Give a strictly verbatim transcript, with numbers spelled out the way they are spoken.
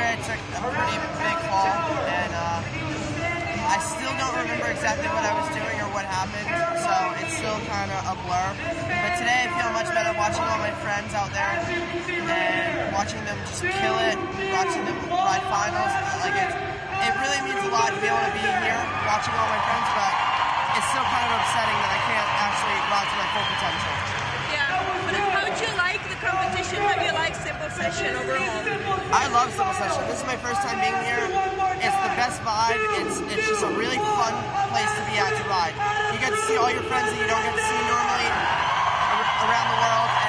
yesterday I took a pretty big fall, and uh, I still don't remember exactly what I was doing or what happened, so it's still kind of a blur. But today I feel much better watching all my friends out there and watching them just kill it, watching them ride finals. Like it, it really means a lot to be able to be here watching all my friends, but it's still kind of upsetting that I can't actually ride to my full potential. Yeah, but how do you like the competition? How do you like Simple Session overall? I love Simple Session. This is my first time being here. It's the best vibe. It's it's just a really fun place to be at to ride. You get to see all your friends that you don't get to see normally around the world.